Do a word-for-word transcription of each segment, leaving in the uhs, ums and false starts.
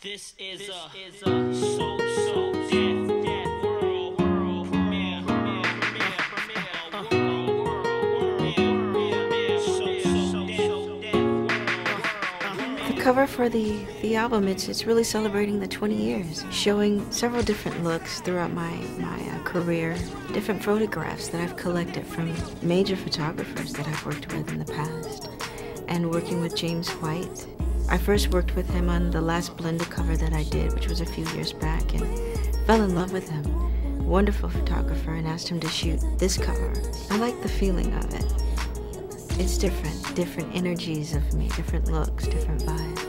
This is this a, is a so so deaf deaf world world premiere premiere premiere premiere world world world premiere so so deaf world. The cover for the the album, it's it's really celebrating the twenty years, showing several different looks throughout my my uh, career, different photographs that I've collected from major photographers that I've worked with in the past, and working with James White. I first worked with him on the last Blenda cover that I did, which was a few years back, and fell in love with him. Wonderful photographer, and asked him to shoot this cover. I like the feeling of it. It's different, different energies of me, different looks, different vibes.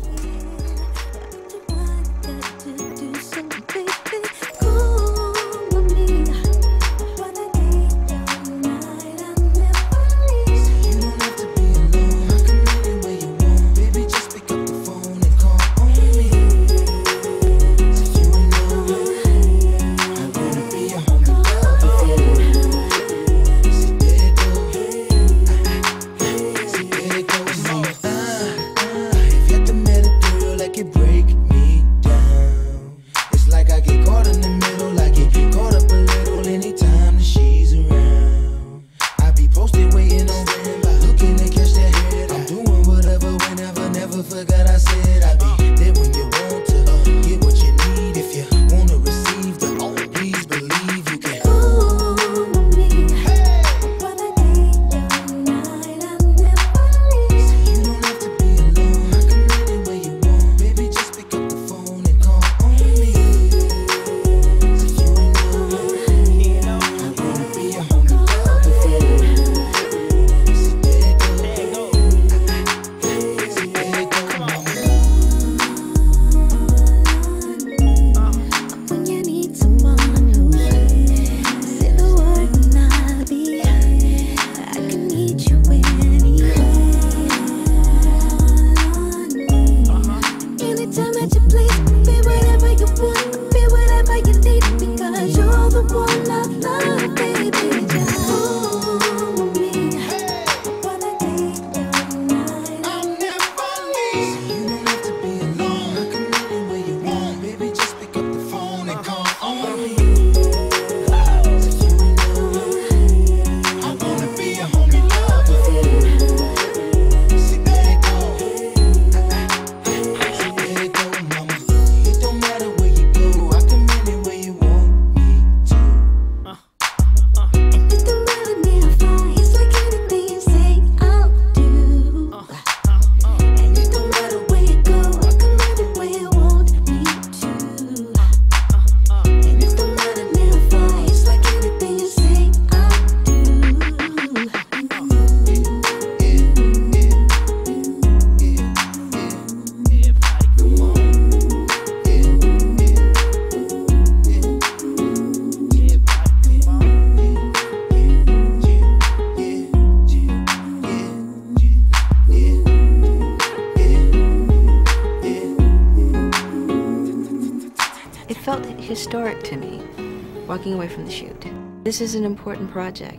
It felt historic to me, walking away from the shoot. This is an important project.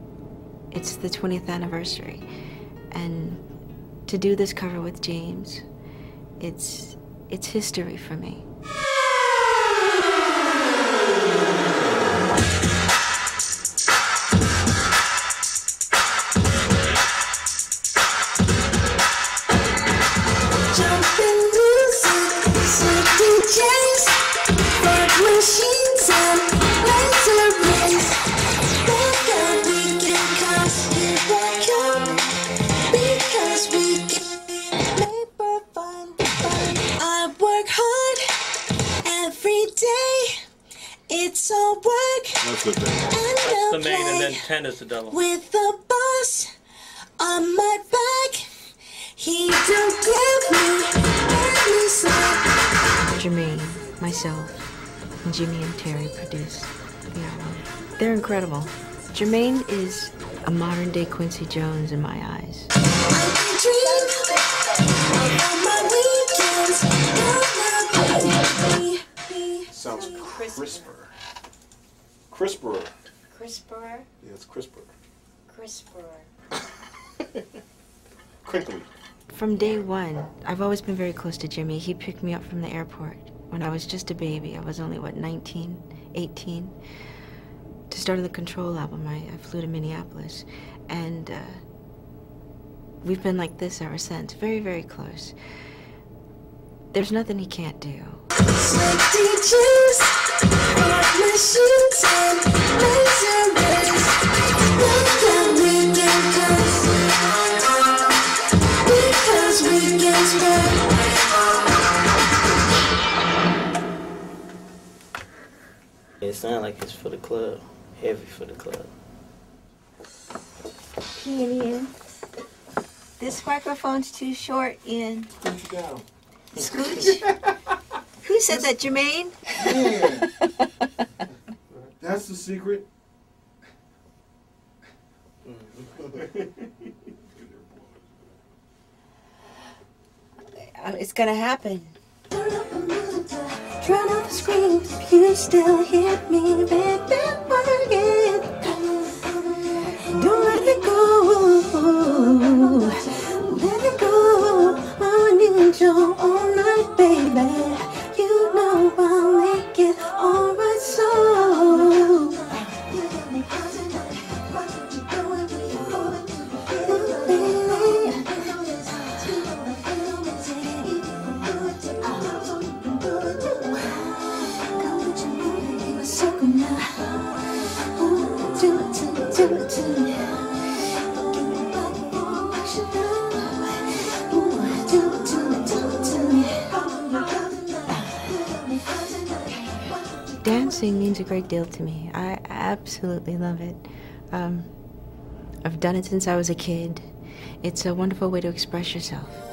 It's the twentieth anniversary. And to do this cover with James, it's, it's history for me. It's all work. That's good. That's the main, and then ten is the double. With the boss on my back, he don't give me any slack. Jermaine, myself, and Jimmy and Terry produced the album. They're incredible. Jermaine is a modern-day Quincy Jones in my eyes. I dream of my weekends. Sounds crisper. Crisperer. Crisperer? Yeah, it's crisper. Crisperer. Crinkly. From day one, I've always been very close to Jimmy. He picked me up from the airport when I was just a baby. I was only, what, nineteen, eighteen? To start on the Control album, I, I flew to Minneapolis. And uh, we've been like this ever since. Very, very close. There's nothing he can't do. Sweaty juice, hot machines and laser rays. Look how we can curse, because we can spread. It sounds like it's for the club, heavy for the club. Ian, this microphone's too short, Ian. Put you down. Scooch? Who said that, Jermaine? Man. That's the secret. It's gonna happen. Drown out the screams if you still hear me, baby, again. Don't let it go, let it go. I need you all night, baby. You know I'll make it alright, so. Dancing means a great deal to me. I absolutely love it. Um, I've done it since I was a kid. It's a wonderful way to express yourself.